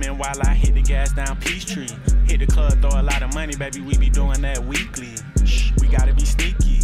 Spinning while I hit the gas down Peachtree. Hit the club, throw a lot of money, baby, we be doing that weekly. Shh, we gotta be sneaky.